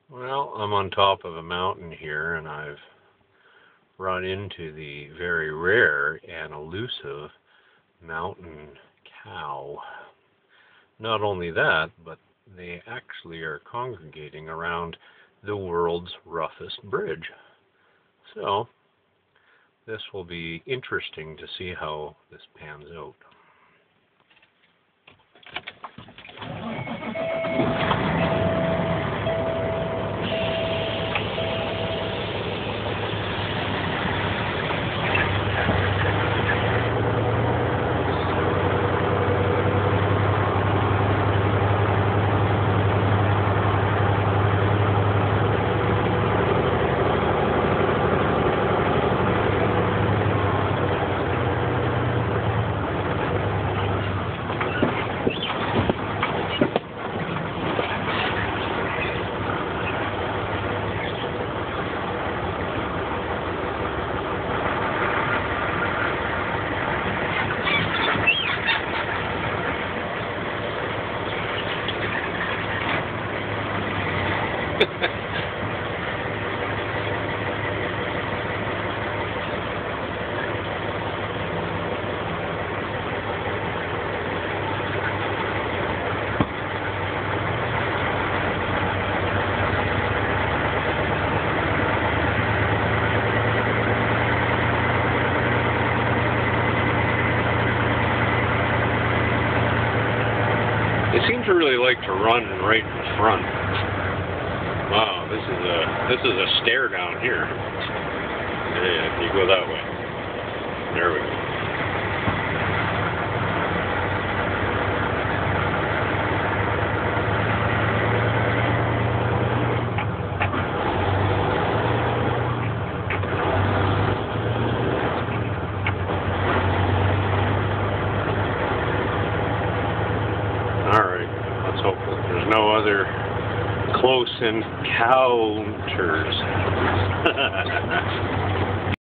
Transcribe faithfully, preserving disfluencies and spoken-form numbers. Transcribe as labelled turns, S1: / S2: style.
S1: Well, I'm on top of a mountain here, and I've run into the very rare and elusive mountain cow. Not only that, but they actually are congregating around the world's roughest bridge. So, this will be interesting to see how this pans out. They seem to really like to run right in front. Wow, this is a this is a stair down here. Yeah, you go that way. There we go. Alright, let's hope that there's no other close encounters.